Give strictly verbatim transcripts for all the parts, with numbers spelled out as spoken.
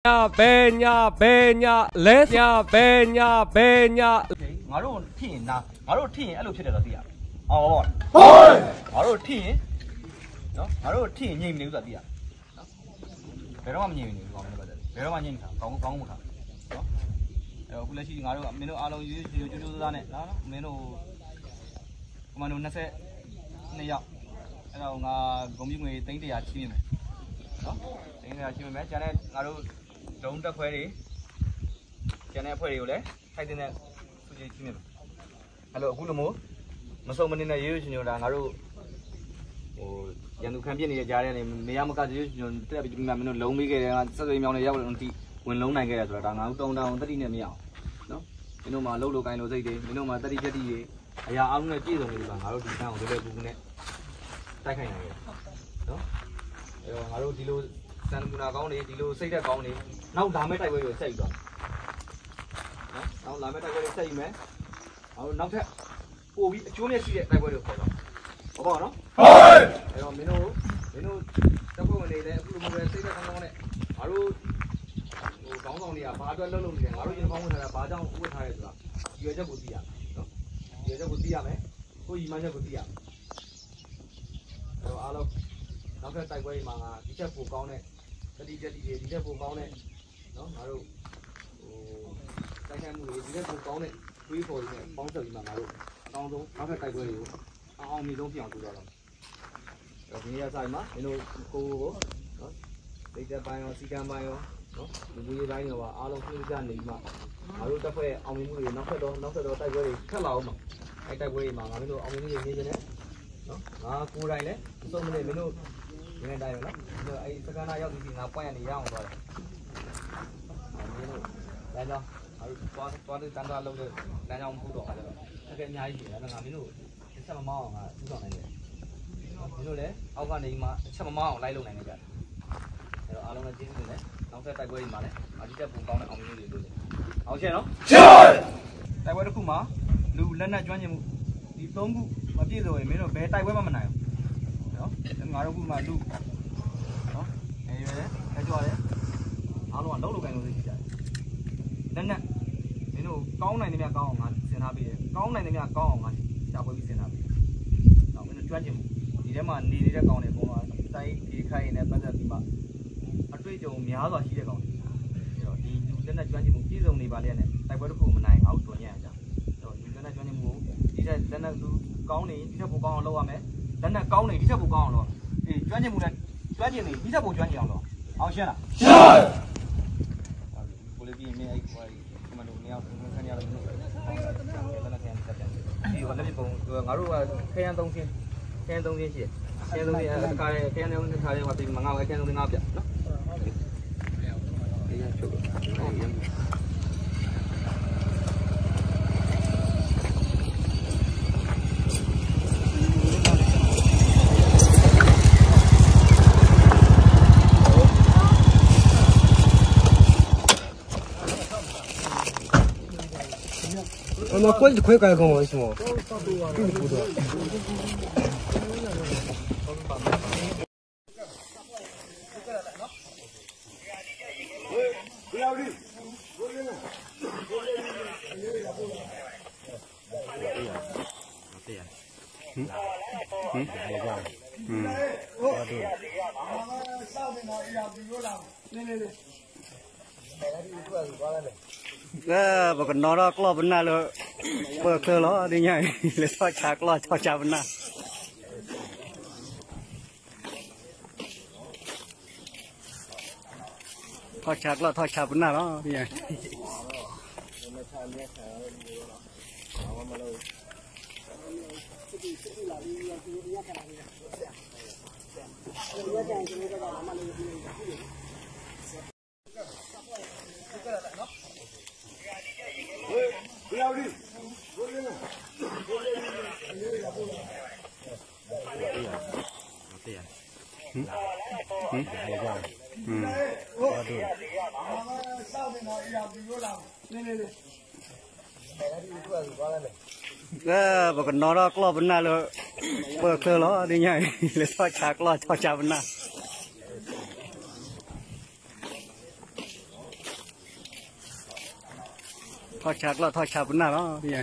Benya, benya, lesnya, benya, benya. Ngaro tin na, ngaro tin, aloဖြစ်တယ်တော့သိရ။ဟောဟော။ဟုတ်။ငါတို့tinနော်ငါတို့tinငြိမ်နေလို့ဆိုတာသိရ။နော်။ဘယ်တော့မှမငြိမ်နေဘူးကောင်းတယ်ပါတယ်။ဘယ်တော့မှငြိမ်မထားကောင်းကောင်းမထား။နော်။အဲအခုလက်ရှိငါတို့မင်းတို့အားလုံးရွေးရွေးကျိုးကျိုးသားနဲ့နော်မင်းတို့ကမန်ဒိုနှစ်ယောက်အဲ့တော့ငါဂုံပြီးငွေသိန်းတရာချိမိမယ်။နော်။သိန်းတရာချိမိမယ်။ကျန်တဲ့ငါတို့ဒုံတက်ခွဲတွေကျန်တဲ့အဖွဲ့တွေကိုလည်းထိုက်တဲ့စုကြည့်ချိမိမယ်။အဲ့လိုအခုလိုမျိုးမစုံမနေနဲ့ရိုးရိုးရှင်ရှင်ဒါငါတို့ဟိုရန်သူခံပြစ်နေတဲ့ကြားထဲနေနေရမကရိုးရိုးရှင်ရှင်တက်ပြီးမှမင်းတို့လုံးပေးခဲ့တယ်ငါဆက်သွေးမြောင်းနေရောက်လို့ဒီဝင်လုံးနိုင်ခဲ့တယ်ဆိုတာဒါငါတို့တုံတောင်တတိနဲ့မရအောင်နော်မင်းတို့မှာလှုပ်လို့ကိုင်းလို့စိတ်တွေမင်းတို့မှာတတိချက်တိတွေအရာအားလုံးနဲ့ပြည့်စုံနေပြီငါတို့ဒီတန်းကိုလွယ်လွယ်ကူကူနဲ့တိုက်ခိုက်နိုင်တယ်နော်အဲတော့ငါတို့ဒီလိုစံနမူနာကောင်းနေဒီလိုစိတ်သက်ကောင်းနေနောက်လာမဲ့တိုက်ပွဲတွေဆက်ယူသွားနော်နောက်လာမဲ့တိုက်ပွဲတွေဆက်ယူမယ်ငါတို့နောက်ထပ်ပို့ပြီးအကျိုးမြတ်ရှိတဲ့တိုက်ပွဲတွေခေါ်တော့ဟုတ်ပါနော်ဟုတ်အဲ့တော့မင်းတို့မင်းတို့တပ်ဖွဲ့ဝင်တွေလည်းအခုလိုမျိုးပဲစိတ်သက်ကောင်းကောင်းနဲ့ငါတို့ဟိုကောင်းဆောင်တွေကဘာအတွက်လှုပ်လို့နေလဲငါတို့ရင်ကောင်းဝင်ထားတာဘာကြောင့်ဥပထားရဲဆိုတာရွေချက်ကိုသိရနော်ရွေချက်ကိုသိရမယ်ကိုရီမချက်ကိုသိရအဲ့တော့အားလုံးနောက်ထပ်တိုက်ပွဲတွေမှာငါဒီချက်ပိုကောင်းတဲ့တတိတတိတွေဒီချက်ပိုကောင်းတဲ့နော်ငါတို့ဟိုတိုက်ခိုက်မှုတွေဒီချက်ပိုကောင်းတဲ့တွေးပေါ်နေတဲ့ပေါင်းစုံဒီမှာငါတို့အကောင်းဆုံးနောက်ထပ်တိုက်ပွဲတွေကိုအောင်အောင်မြင်ဆုံးဖြစ်အောင်ကြိုးစားတော့။ဒီနေ့ဆိုင်မှာမင်းတို့ကိုကိုနော်တိတ်တဲ့ပိုင်းရောစီကံပိုင်းရောနော်ဒီလူကြီးပိုင်းရောအားလုံးပြည့်စုံနေမှာငါတို့တက်ဖွဲ့အောင်မြင်မှုတွေနောက်ထပ်တော့နောက်ထပ်တော့တိုက်ပွဲတွေထပ်လာအောင်မှာအဲတိုက်ပွဲတွေမှာငါတို့အောင်မြင်မှုတွေနေနေတယ်နော်ငါကိုယ်တိုင်လည်းအစုံမနေမင်းတို့ဒီနေ့တိုင်းပဲနော်အဲစကန်နာရောက်ပြီးငါပွင့်ရနေရအောင်သွားတယ်။မင်းတို့လည်းတော့အဲ့သွားသွားတဲ့တန်တာလုံးတဲ့လမ်းကြောင်းမှုတော့ခါကြတော့တကယ်အများကြီးရှိတယ်အဲ့ဒါငါမင်းတို့အချက်မမောင်းအောင်ငါဥဆောင်နိုင်တယ်မင်းတို့လည်းအောက်ကနေမှအချက်မမောင်းအောင်လိုက်လုပ်နိုင်နေကြတယ်အဲ့တော့အားလုံးလည်းကျေးဇူးတင်တယ်နောက်ဆက်တိုက်ပွဲတွေမှာလည်းအဒီတက်ပုံကောင်းတဲ့အောင်မြင်မှုတွေလုပ်တယ်အောင်ရှင်းနော်ရှင်းတိုက်ပွဲတစ်ခုမှာလူလက်နက်ကျွမ်းကျင်မှုဒီသုံးခုမပြည့်စုံရင်မင်းတို့ဘယ်တိုက်ပွဲမှမနိုင်ဘူးနော်ငါတို့ခုမှလူနော်အဲရွယ်တယ်အဲကြွားတယ်အားလုံးကလုံးလုံးကိုင်းလို့သိကြတယ်လက်နက်မင်းတို့ကောင်းနိုင်တယ်များကောင်းအောင်ငါစင်ထားပေးတယ်ကောင်းနိုင်တယ်များကောင်းအောင်ငါရှာဖွေပြီးစင်ထားပေးတယ်နောက်မင်းတို့ကျွမ်းကျင်မှုဒီထဲမှာနေနေတဲ့ကောင်းတယ်အကုန်လုံးတိုင်းဒီခိုင်းနေပတ်သက်ပြီးမှအတွေ့အကြုံများစွာရှိတဲ့ကောင်းတယ်အဲ့တော့ဒီလူလက်နက်ကျွမ်းကျင်မှုပြည်စုံနေပါလေနဲ့တိုက်ပွဲတစ်ခုမနိုင်ငါတို့တွင်ရအောင်ကြာအဲ့တော့ဒီလက်နက်ကျွမ်းကျင်မှုကိုဒီထက်လက်နက်လူကောင်းနေဒီထက်ပိုကောင်းအောင်လုပ်ရမယ်လက်နက်ကောင်းနေဒီထက်ပိုကောင်းအောင်လုပ်အေးကျွမ်းကျင်မှုနဲ့ကျွမ်းကျင်နေဒီထက်ပိုကျွမ်းကျင်အောင်လုပ်အောင်ရှင်းလားရှင်းကိုလေးပြီးမင်းအဲ့ဟိုကမန်ဒိုမြောက်ခဏရလို့လုပ်တယ်။လက်နက်ခဲတက်တယ်။ဒီကလည်းပုံငါတို့ကခဲရန်သုံးချင်းခဲရန်သုံးချင်းရှိတယ်။ခဲရန်သုံးချင်းအခါရဲခဲရန်သုံးချင်းခါရဲမှာဒီငါကခဲရန်သုံးချင်းငါပြနော်။ဒီရချုပ်我们过去快干跟我行吗？真不错。嗯嗯，嗯，啊对。cái bà còn nó đó có bên nào rồi bờ cơ nó đi nhảy lấy cho chả có cho chả bên nào cho chả có cho chả bên nào đó đi nhảy嗯嗯，嗯，啊对。cái bà còn nó đó có bên nào rồi bờ cơ nó đi nhảy lấy cho chả có cho chả bên nào ทอดฉากแล้วทอดฉากบนหน้าแล้วนี่ไง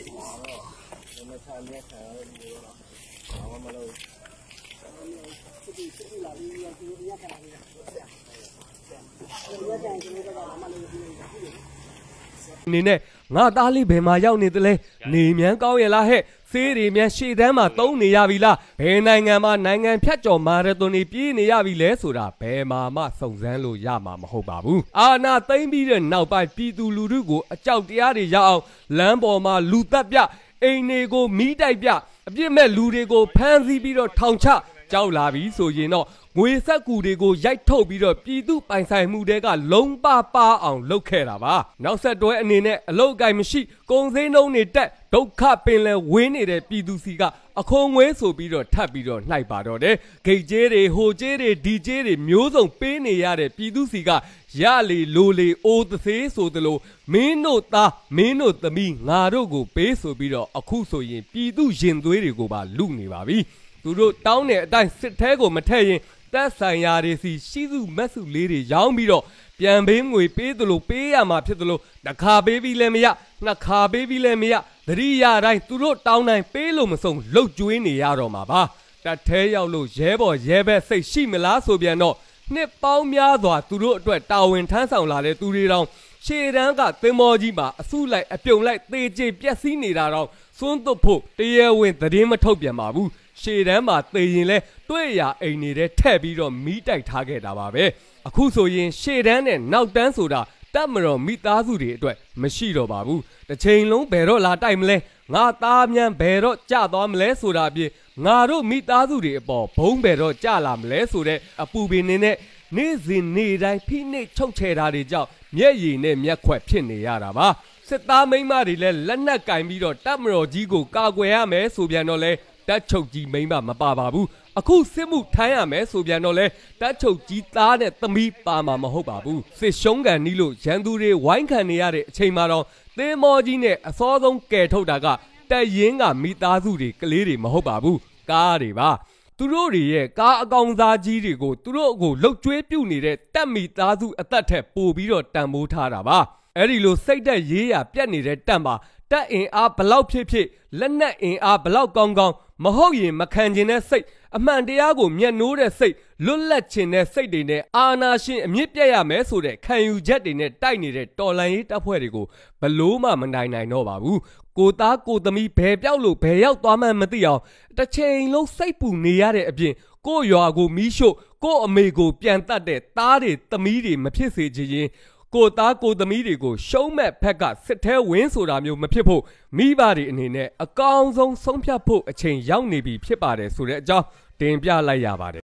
นี่เนี่ยงาตาลีเบมาရောက်နေတယ်လေနေမြန်ကောင်းရလားဟဲ့ဆေးတွေမြန်ရှေ့တန်းမှာတုံးနေရပြီလားဘယ်နိုင်ငံမှာနိုင်ငံဖြတ်ကျော်မာရသွန်တွေပြေးနေရပြီလဲဆိုတာဘယ်မှာမှစုံစမ်းလို့ရမှာမဟုတ်ပါဘူးအာနာသိမ့်ပြီးတဲ့နောက်ပိုင်းပြည်သူလူထုကိုအကြောက်တရားတွေရအောင်လမ်းပေါ်မှာလူတက်ပြအိမ်တွေကိုမီးတိုက်ပြအပြစ်မဲ့လူတွေကိုဖမ်းဆီးပြီးတော့ထောင်ချကြောက်လာပြီဆိုရင်တော့ငွေဆက်ကူတွေကိုရိုက်ထုတ်ပြီးတော့ပြည်သူပိုင်ဆိုင်မှုတွေကလုံးပပအောင်လုပ်ခဲ့တာပါနောက်ဆက်တွဲအနေနဲ့အလုတ်ကိုင်မရှိကုန်စည်နှုန်းတွေတက်ဒုက္ခပင်လယ်ဝင်းနေတဲ့ပြည်သူစီကအခွန်ငွေဆိုပြီးတော့ထပ်ပြီးတော့နှိုက်ပါတော့တယ်ဂိတ်ကျေးတွေဟိုကျေးတွေဒီကျေးတွေမျိုးစုံပေးနေရတဲ့ပြည်သူစီကရလေလိုလေအိုးသသေးဆိုသလိုမင်းတို့သားမင်းတို့သမီးငါတို့ကိုပေးဆိုပြီးတော့အခုဆိုရင်ပြည်သူရင်သွေးတွေကိုပါလူနေပါပြီသူတို့တောင်းတဲ့အတိုင်းစစ်ထဲကိုမထည့်ရင်တက်ဆိုင်ရာတွေစီရှိစုမက်စုလေးတွေရောင်းပြီးတော့ပြန်ပေးငွေပေးသလိုပေးရမှာဖြစ်သလိုတစ်ခါပေးပြီးလည်းမရနှစ်ခါပေးပြီးလည်းမရသတိရတိုင်းသူတို့တောင်းတိုင်းပေးလို့မဆုံးလှုပ်ကြွေးနေရတော့မှာပါတက်ထဲရောက်လို့ရဲဘော်ရဲဘက်စိတ်ရှိမလားဆိုပြန်တော့နှစ်ပေါင်းများစွာသူတို့အတွက်တာဝန်ထမ်းဆောင်လာတဲ့သူတွေတောင်ရှေ့တန်းကသင်္ဘောကြီးမှာအစုလိုက်အပြုံလိုက်သေချေပြက်စီးနေတာတော့စွန်းသွတ်ဖို့တရားဝင်သတင်းမထုတ်ပြန်ပါဘူးရှေ့တန်းမှာသေရင်လဲတွေ့ရအိမ်နေတဲ့ထက်ပြီးတော့မီးတိုက်ထားခဲ့တာပါပဲအခုဆိုရင်ရှေ့တန်းနဲ့နောက်တန်းဆိုတာတပ်မတော်မိသားစုတွေအတွက်မရှိတော့ပါဘူးတစ်ချိန်လုံးဘယ်တော့လာတိုက်မလဲငါသားမြန်ဘယ်တော့ကြသွားမလဲဆိုတာအပြင်ငါတို့မိသားစုတွေအပေါ်ဘုံဘယ်တော့ကြလာမလဲဆိုတဲ့အပူပင်နေနဲ့နေ့စဉ်နေ့တိုင်းဖိနှိပ်ချုပ်ချယ်တာတွေကြောင့်မျက်ရည်နဲ့မျက်ခွက်ဖြစ်နေရတာပါစစ်သားမိန်းမတွေလည်းလက်နက်ကင်ပြီးတော့တပ်မတော်ကြီးကိုကာကွယ်ရမယ်ဆိုပြန်တော့လဲတက်ချုပ်ကြီးမိန်းမမပါပါဘူးအခုစစ်မှုထမ်းရမယ်ဆိုပြန်တော့လဲတက်ချုပ်ကြီးသားနဲ့သမီးပါမှာမဟုတ်ပါဘူးစစ်ရှုံးကန်နီးလို့ရန်သူတွေဝိုင်းခံနေရတဲ့အချိန်မှာတော့သင်းမောကြီးနဲ့အစောဆုံးကယ်ထုတ်တာကတက်ရင်ကမိသားစုတွေကလေးတွေမဟုတ်ပါဘူးကားတွေပါသူတို့တွေရဲ့ကားအကောင်သားကြီးတွေကိုသူတို့ကိုလှုပ်ကြွေးပြုတ်နေတဲ့တက်မိသားစုအသက်ထက်ပိုပြီးတော့တန်ဖိုးထားတာပါအဲ့ဒီလိုစိတ်သက်ရေးရပြတ်နေတဲ့တက်မှာတက်အင်အားဘလောက်ဖြစ်ဖြစ်လက်နက်အင်အားဘလောက်ကောင်းကောင်းမဟုတ်ရင်မခံကျင်တဲ့စိတ်အမှန်တရားကိုမျက်နှိုးတဲ့စိတ်လွတ်လပ်ခြင်းတဲ့စိတ်တွေနဲ့အာနာရှင်အမြင့်ပြတ်ရမယ်ဆိုတဲ့ခံယူချက်တွေနဲ့တိုက်နေတဲ့တော်လှန်ရေးတပ်ဖွဲ့တွေကိုဘလို့မှမနိုင်နိုင်တော့ပါဘူးကိုသားကိုသမီးဘယ်ပြောက်လို့ဘယ်ရောက်သွားမှမသိအောင်တစ်ချိန်လုံးစိတ်ပူနေရတဲ့အပြင်ကိုရွာကိုမီးရှို့ကိုအမေကိုပြန်တတ်တဲ့သားတွေသမီးတွေမဖြစ်စေချင်ရင်ကိုသားကိုသမီးတွေကိုရှုံးမဲ့ဖက်ကစစ်ထဲဝင်းဆိုတာမျိုးမဖြစ်ဖို့မိဘတွေအနေနဲ့အကောင်းဆုံးဆုံးဖြတ်ဖို့အချိန်ရောက်နေပြီဖြစ်ပါတယ်ဆိုတဲ့အကြောင်းတင်ပြလိုက်ရပါတယ်